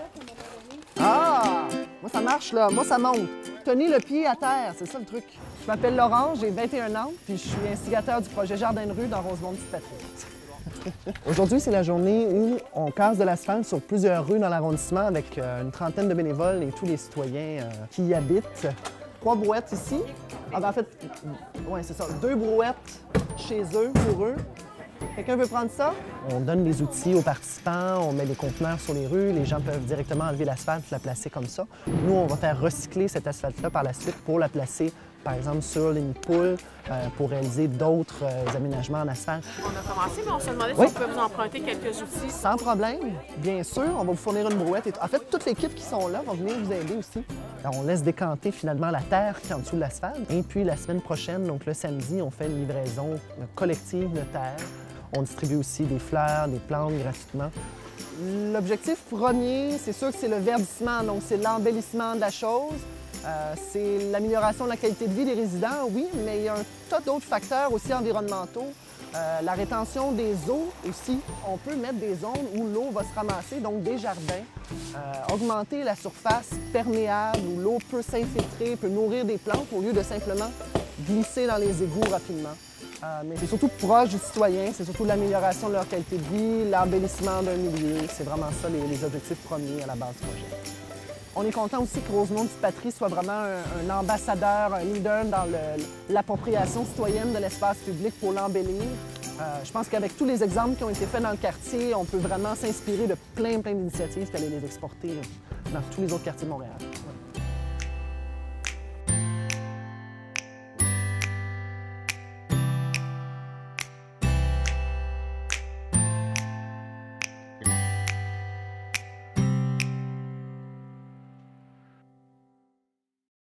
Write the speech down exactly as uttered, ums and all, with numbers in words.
Ah! Moi, ça marche, là. Moi, ça monte. Tenez le pied à terre, c'est ça le truc. Je m'appelle Laurent, j'ai vingt et un ans, puis je suis instigateur du projet Jardin de rue dans Rosemont-Petite-Patrie. Aujourd'hui, c'est la journée où on casse de l'asphalte sur plusieurs rues dans l'arrondissement avec euh, une trentaine de bénévoles et tous les citoyens euh, qui y habitent. Trois brouettes ici. Ah, ben, en fait, ouais, c'est ça. Deux brouettes chez eux, pour eux. Quelqu'un veut prendre ça? On donne les outils aux participants, on met des conteneurs sur les rues, les gens peuvent directement enlever l'asphalte, la placer comme ça. Nous, on va faire recycler cet asphalte-là par la suite pour la placer, par exemple, sur les nids-de-poules, euh, pour réaliser d'autres euh, aménagements en asphalte. On a commencé, mais on se demandait Oui. si on pouvait vous emprunter quelques outils. Sans problème, bien sûr, on va vous fournir une brouette. Et en fait, toute l'équipe qui sont là va venir vous aider aussi. Alors, on laisse décanter finalement la terre qui est en dessous de l'asphalte. Et puis, la semaine prochaine, donc le samedi, on fait une livraison collective de terre. On distribue aussi des fleurs, des plantes gratuitement. L'objectif premier, c'est sûr que c'est le verdissement, donc c'est l'embellissement de la chose. Euh, c'est l'amélioration de la qualité de vie des résidents, oui, mais il y a un tas d'autres facteurs aussi environnementaux. Euh, la rétention des eaux aussi. On peut mettre des zones où l'eau va se ramasser, donc des jardins. Euh, augmenter la surface perméable où l'eau peut s'infiltrer, peut nourrir des plantes au lieu de simplement glisser dans les égouts rapidement. Euh, mais c'est surtout proche du citoyen, c'est surtout l'amélioration de leur qualité de vie, l'embellissement d'un milieu. C'est vraiment ça les, les objectifs premiers à la base du projet. On est content aussi que Rosemont-Petite-Patrie soit vraiment un, un ambassadeur, un leader dans l'appropriation citoyenne de l'espace public pour l'embellir. Euh, je pense qu'avec tous les exemples qui ont été faits dans le quartier, on peut vraiment s'inspirer de plein, plein d'initiatives et aller les exporter dans tous les autres quartiers de Montréal.